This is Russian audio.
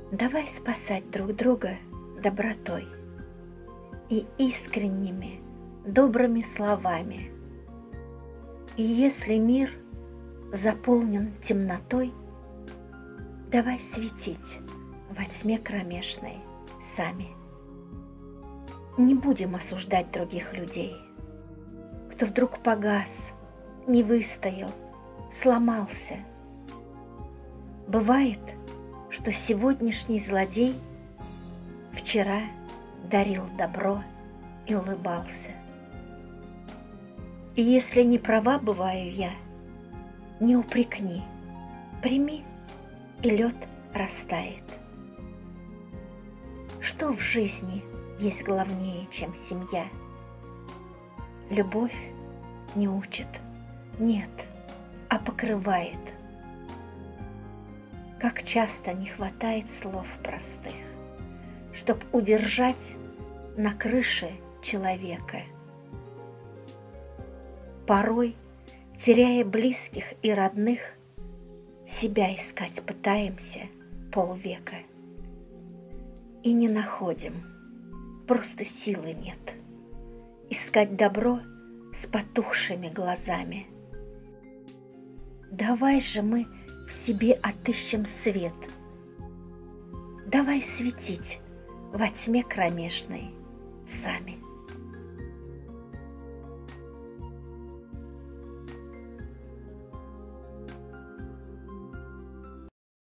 Давай спасать друг друга добротой и искренними, добрыми словами. И если мир заполнен темнотой, давай светить во тьме кромешной сами. Не будем осуждать других людей, кто вдруг погас, не выстоял, сломался. Бывает, что сегодняшний злодей вчера дарил добро и улыбался. И если не права бываю я, не упрекни, прими, и лед растает. Что в жизни есть главнее, чем семья? Любовь не учит, нет, а покрывает. Как часто не хватает слов простых, чтоб удержать на крыше человека. Порой, теряя близких и родных, себя искать пытаемся полвека. И не находим, просто силы нет. Искать добро с потухшими глазами. Давай же мы в себе отыщем свет. Давай светить во тьме кромешной сами.